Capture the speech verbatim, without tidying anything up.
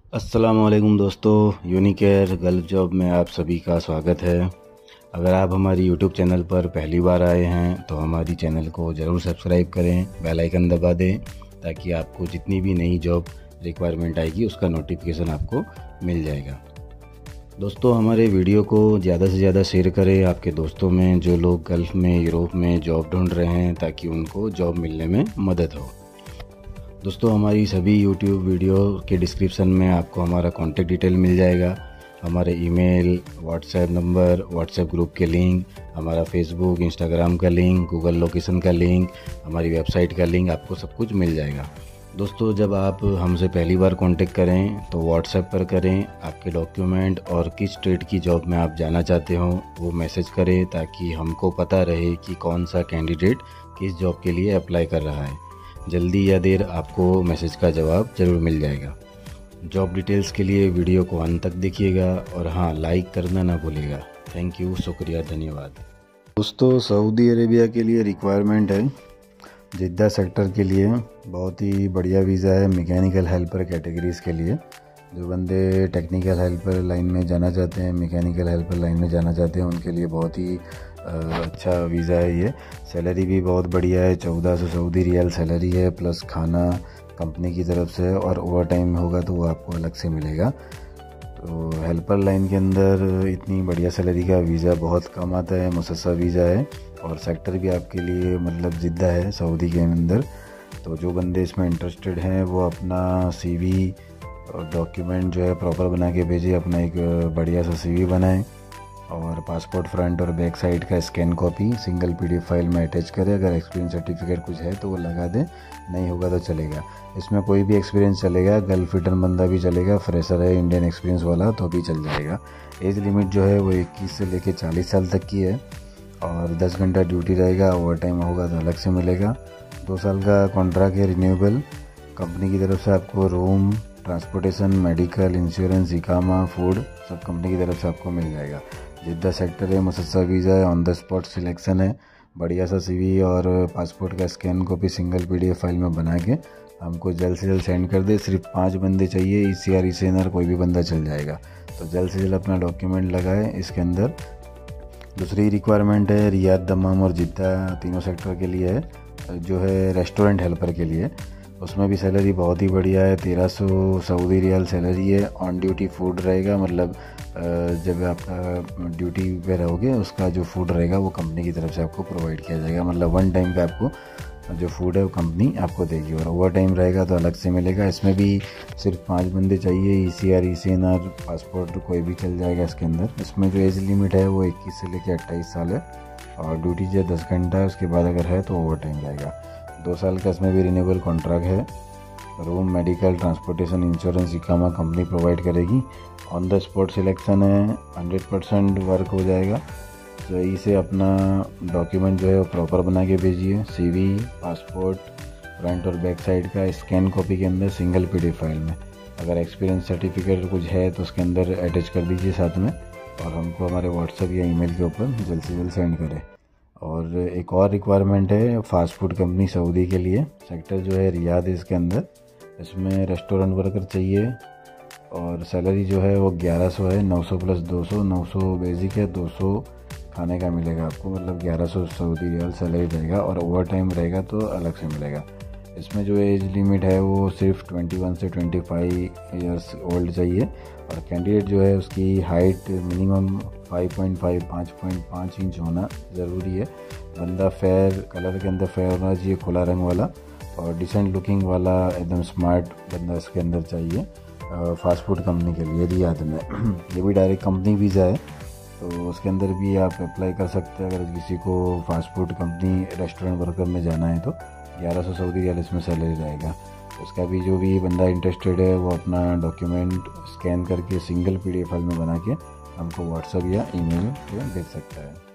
अस्सलाम वालेकुम दोस्तों, यूनिकेयर गल्फ जॉब में आप सभी का स्वागत है। अगर आप हमारी यूट्यूब चैनल पर पहली बार आए हैं तो हमारी चैनल को ज़रूर सब्सक्राइब करें, बेल आइकन दबा दें ताकि आपको जितनी भी नई जॉब रिक्वायरमेंट आएगी उसका नोटिफिकेशन आपको मिल जाएगा। दोस्तों, हमारे वीडियो को ज़्यादा से ज़्यादा शेयर करें आपके दोस्तों में जो लोग गल्फ़ में, यूरोप में जॉब ढूंढ रहे हैं ताकि उनको जॉब मिलने में मदद हो। दोस्तों, हमारी सभी यूट्यूब वीडियो के डिस्क्रिप्शन में आपको हमारा कॉन्टेक्ट डिटेल मिल जाएगा। हमारे email, WhatsApp number, WhatsApp group के लिंक, हमारा फेसबुक, इंस्टाग्राम का लिंक, गूगल लोकेशन का लिंक, हमारी वेबसाइट का लिंक, आपको सब कुछ मिल जाएगा। दोस्तों, जब आप हमसे पहली बार कांटेक्ट करें तो व्हाट्सएप पर करें। आपके डॉक्यूमेंट और किस स्टेट की जॉब में आप जाना चाहते हो वो मैसेज करें ताकि हमको पता रहे कि कौन सा कैंडिडेट किस जॉब के लिए अप्लाई कर रहा है। जल्दी या देर आपको मैसेज का जवाब ज़रूर मिल जाएगा। जॉब डिटेल्स के लिए वीडियो को अंत तक देखिएगा और हाँ, लाइक करना ना भूलिएगा। थैंक यू, शुक्रिया, धन्यवाद। दोस्तों, सऊदी अरेबिया के लिए रिक्वायरमेंट है जिद्दा सेक्टर के लिए। बहुत ही बढ़िया वीज़ा है मैकेनिकल हेल्पर कैटेगरीज़ के लिए। जो बंदे टेक्निकल हेल्पर लाइन में जाना चाहते हैं, मैकेनिकल हेल्पर लाइन में जाना चाहते हैं, उनके लिए बहुत ही अच्छा वीज़ा है ये। सैलरी भी बहुत बढ़िया है, चौदह सौ सऊदी रियाल सैलरी है, प्लस खाना कंपनी की तरफ से, और ओवर टाइम होगा तो वो आपको अलग से मिलेगा। तो हेल्पर लाइन के अंदर इतनी बढ़िया सैलरी का वीज़ा बहुत कम आता है। मुसस्सा वीज़ा है और सेक्टर भी आपके लिए मतलब जिद्दा है सऊदी के अंदर। तो जो बंदे इसमें इंटरेस्टेड हैं वो अपना सीवी और डॉक्यूमेंट जो है प्रॉपर बना के भेजिए। अपना एक बढ़िया सा सीवी बनाएं और पासपोर्ट फ्रंट और बैक साइड का scan copy single PDF file में अटैच करें। अगर एक्सपीरियंस सर्टिफिकेट कुछ है तो वो लगा दें, नहीं होगा तो चलेगा। इसमें कोई भी एक्सपीरियंस चलेगा, गल्फ रिटर्न बंदा भी चलेगा, फ्रेशर है इंडियन एक्सपीरियंस वाला तो भी चल जाएगा। एज लिमिट जो है वो इक्कीस से लेकर चालीस साल तक की है और दस घंटा ड्यूटी रहेगा। ओवर टाइम होगा तो अलग से मिलेगा। दो साल का कॉन्ट्रैक्ट है रिन्यूएबल। कंपनी की तरफ से आपको रूम, ट्रांसपोर्टेशन, मेडिकल, इंश्योरेंस, इकामा, फूड सब कंपनी की तरफ से आपको मिल जाएगा। जिद्दा सेक्टर है, मुसस्सा वीज़ा है, ऑन द स्पॉट सिलेक्शन है। बढ़िया सा सीवी और पासपोर्ट का scan copy single PDF file में बना के हमको जल्द से जल्द सेंड कर दे। सिर्फ पाँच बंदे चाहिए, ईसीआर ईसीएनआर कोई भी बंदा चल जाएगा। तो जल्द से जल्द अपना डॉक्यूमेंट लगाए इसके अंदर। दूसरी रिक्वायरमेंट है रियाद, दमाम और जिद्दा तीनों सेक्टर के लिए है, जो है रेस्टोरेंट हेल्पर के लिए। उसमें भी सैलरी बहुत ही बढ़िया है, तेरह सौ सऊदी रियाल सैलरी है। ऑन ड्यूटी फूड रहेगा, मतलब जब आपका ड्यूटी पे रहोगे उसका जो फूड रहेगा वो कंपनी की तरफ से आपको प्रोवाइड किया जाएगा। मतलब वन टाइम पे आपको जो फूड है वो कंपनी आपको देगी और ओवर टाइम रहेगा तो अलग से मिलेगा। इसमें भी सिर्फ पाँच बंदे चाहिए, ईसीआर ईसीएनआर पासपोर्ट कोई भी चल जाएगा इसके अंदर। इसमें जो एज लिमिट है वो इक्कीस से लेकर अट्ठाईस साल है और ड्यूटी जो दस घंटा है, उसके बाद अगर है तो ओवर टाइम रहेगा। दो साल का इसमें भी रिन्यूएबल कॉन्ट्रैक्ट है। रूम, मेडिकल, ट्रांसपोर्टेशन, इंश्योरेंस, इकामा कंपनी प्रोवाइड करेगी। ऑन द स्पॉट सिलेक्शन है, हंड्रेड परसेंट वर्क हो जाएगा। सही से अपना डॉक्यूमेंट जो है वो प्रॉपर बना के भेजिए। सीवी, पासपोर्ट फ्रंट और बैक साइड का स्कैन कॉपी के अंदर सिंगल पीडीएफ फाइल में। अगर एक्सपीरियंस सर्टिफिकेट कुछ है तो उसके अंदर अटैच कर दीजिए साथ में और हमको हमारे व्हाट्सएप या ईमेल के ऊपर जल्द से जल्द सेंड करें। और एक और रिक्वायरमेंट है फास्ट फूड कंपनी सऊदी के लिए। सेक्टर जो है रियाद है इसके अंदर। इसमें रेस्टोरेंट वर्कर चाहिए और सैलरी जो है वो ग्यारह सौ है। नौ सौ प्लस दो सौ, नौ सौ बेसिक है, दो सौ खाने का मिलेगा आपको, मतलब ग्यारह सौ सऊदी रियाल सैलरी रहेगा और ओवर टाइम रहेगा तो अलग से मिलेगा। इसमें जो एज लिमिट है वो सिर्फ इक्कीस से पच्चीस इयर्स ओल्ड चाहिए और कैंडिडेट जो है उसकी हाइट मिनिमम पाँच पॉइंट पाँच पाँच पॉइंट पाँच इंच होना ज़रूरी है। बंदा फेयर कलर के अंदर फेयर होना चाहिए, खुला रंग वाला और डिसेंट लुकिंग वाला, एकदम स्मार्ट बंदा इसके अंदर चाहिए। फास्ट फूड कंपनी के लिए रियाद में। ये भी डायरेक्ट कंपनी वीज़ा है तो उसके अंदर भी आप अप्लाई कर सकते हैं। अगर किसी को fast food company restaurant worker में जाना है तो ग्यारह सौ सऊदी रियाल इसमें सैलरी रहेगा। उसका भी जो भी बंदा इंटरेस्टेड है वो अपना डॉक्यूमेंट स्कैन करके सिंगल पीडीएफ फाइल में बना के हमको व्हाट्सएप या ईमेल पे भेज सकता है।